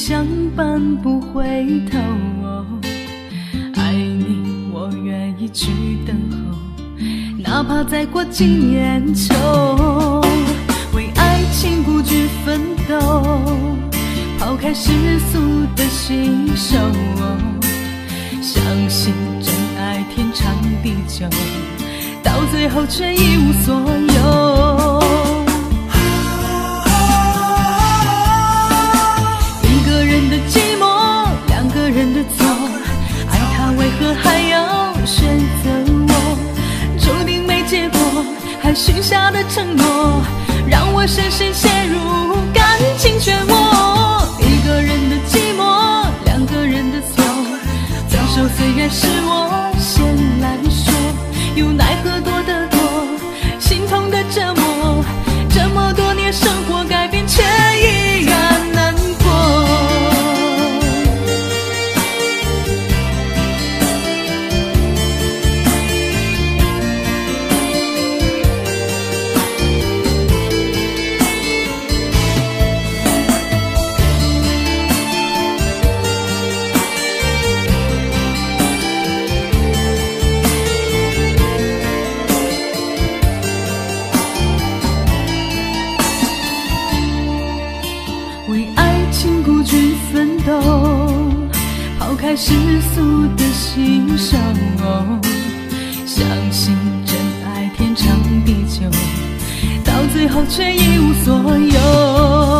相伴不回头。爱你我愿意去等候，哪怕再过几年秋。为爱情孤军奋斗，抛开世俗的信手，相信真爱天长地久，到最后却一无所有。一个人的寂寞，两个人的错，爱他为何还要选择我？注定没结果，还许下的承诺，让我深深陷入感情漩涡。一个人的寂寞，两个人的错，分手虽然是我先来说，又奈何多得多，心痛的折磨，这么多年生活改变却依然难过。奋斗，抛开世俗的信手，相信真爱天长地久，到最后却一无所有。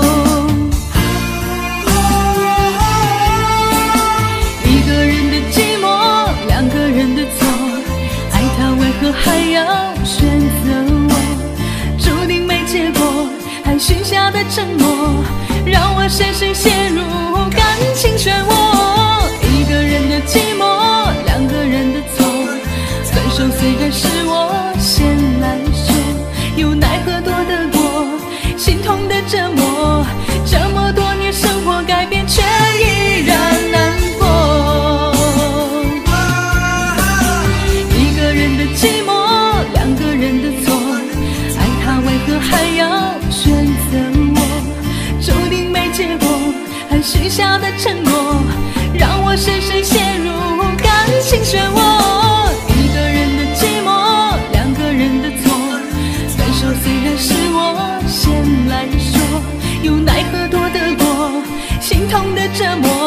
一个人的寂寞，两个人的错，爱他为何还要选择我？注定没结果，还许下的承诺，让我深深陷入感情漩涡。一个人的寂寞，两个人的错，分手虽然是我先来说，又奈何多得过，心痛的折磨，这么多年生活改变却依然难过。一个人的寂寞，两个人的错，爱他为何还要选择我？注定没结果，还许下的承诺，让我深深陷入感情漩涡。一个人的寂寞，两个人的错，分手虽然是我先来说，又奈何多得过，心痛的折磨，